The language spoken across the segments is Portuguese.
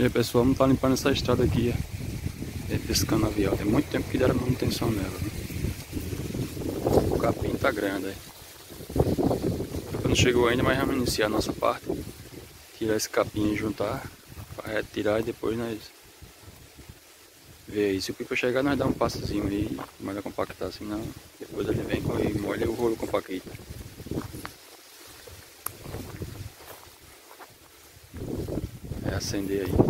E aí pessoal, vamos estar limpando essa estrada aqui, desse canavial. Tem muito tempo que deram manutenção nela, né? O capim tá grande aí. Não chegou ainda, mas vamos iniciar a nossa parte. Tirar esse capim e juntar, para retirar e depois nós ver aí. Se o pipa chegar, nós dá um passezinho aí, manda compactar, senão depois ele vem e molha o rolo compacta. É acender aí.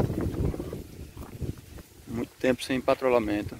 Muito tempo sem patrulhamento.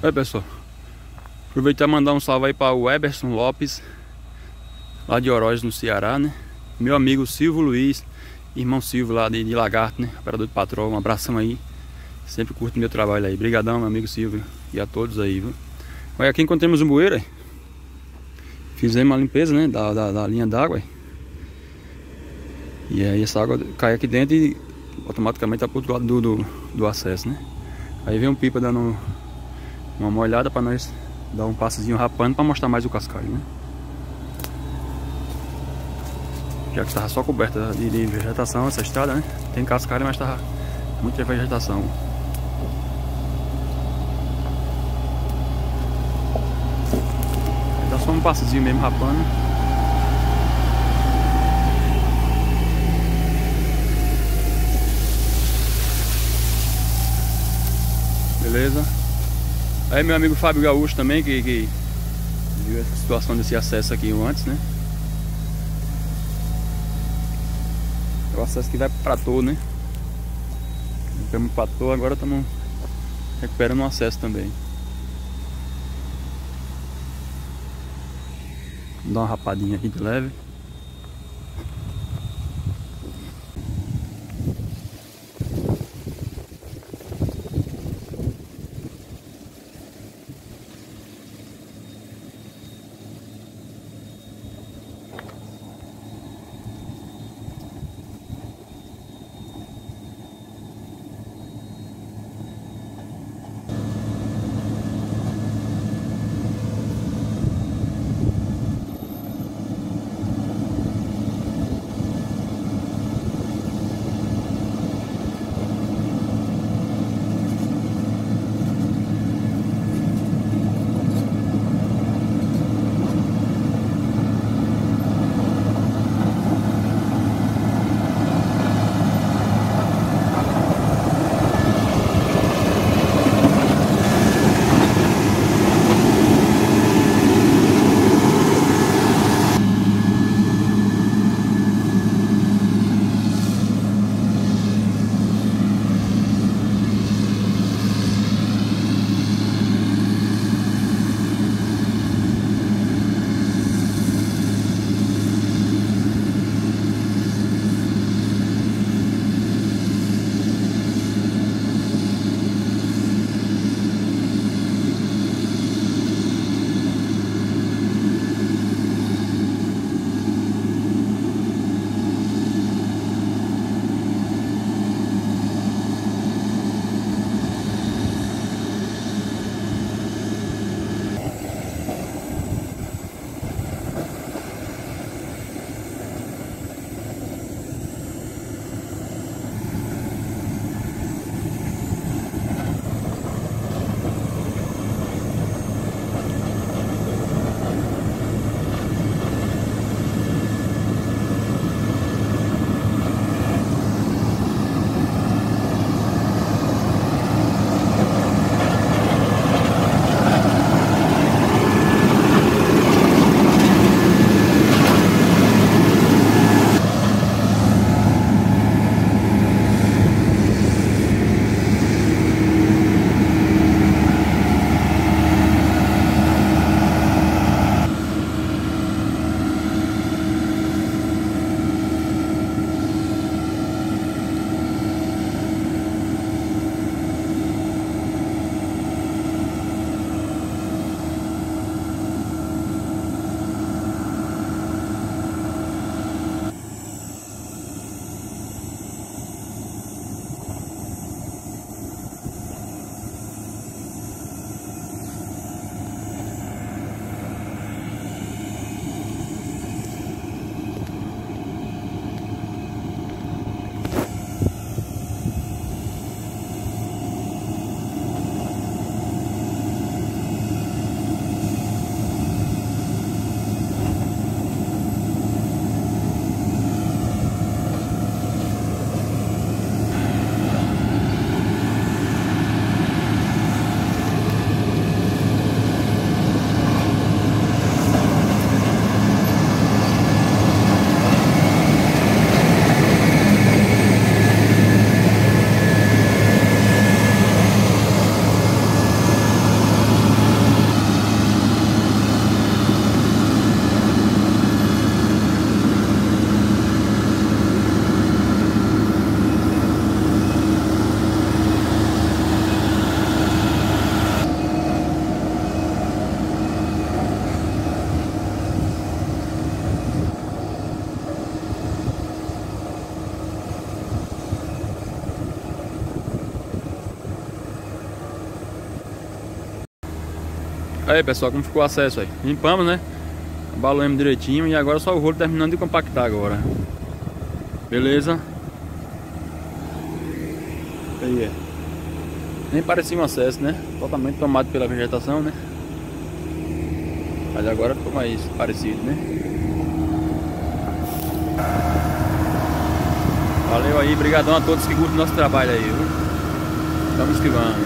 Aí, pessoal, aproveitar e mandar um salve aí para o Eberson Lopes, lá de Oroz, no Ceará, né? Meu amigo Silvio Luiz, irmão Silvio lá de Lagarto, né? Operador de patrol, um abração aí. Sempre curto meu trabalho aí. Brigadão, meu amigo Silvio, e a todos aí, viu? Olha, aqui encontramos um bueiro aí. Fizemos a limpeza, né? Da linha d'água. E aí essa água cai aqui dentro e automaticamente tá pro outro lado do acesso, né? Aí vem um pipa dando uma molhada para nós dar um passezinho rapando para mostrar mais o cascalho, né? Já que estava só coberta de vegetação essa estrada, né? Tem cascalho, mas estava muita vegetação. Dá só um passezinho mesmo rapando. Beleza? Aí meu amigo Fábio Gaúcho também, que viu essa situação desse acesso aqui antes, né? É o acesso que vai para Platô, né? Ficamos para Platô, agora estamos recuperando o acesso também. Vou dar uma rapadinha aqui de leve. Aí pessoal, como ficou o acesso aí? Limpamos, né? Abalamos direitinho e agora só o rolo terminando de compactar agora. Beleza? Aí é. Nem parecia um acesso, né? Totalmente tomado pela vegetação, né? Mas agora ficou mais parecido, né? Valeu aí, brigadão a todos que curtem o nosso trabalho aí, viu? Estamos que vamos.